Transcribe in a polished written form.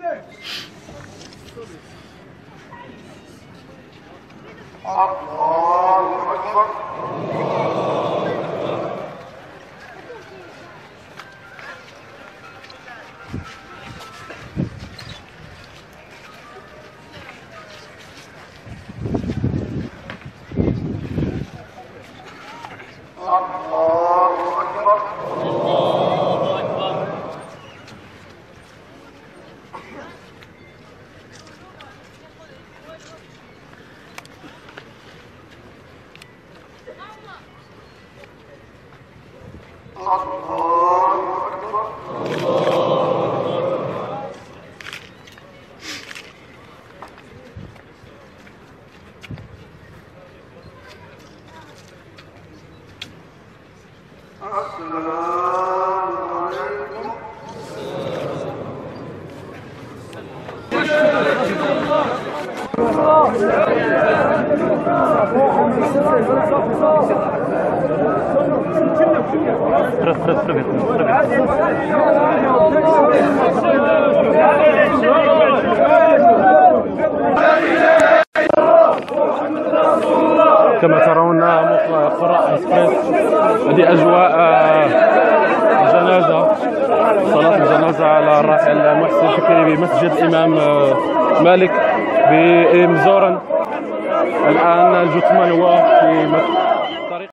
الله أكبر. كما ترون قراء اكسبريس، هذه اجواء جنازه، صلاه الجنازه على الراحل محسن فكري بمسجد الامام مالك بمزورن. الان الجثمان هو في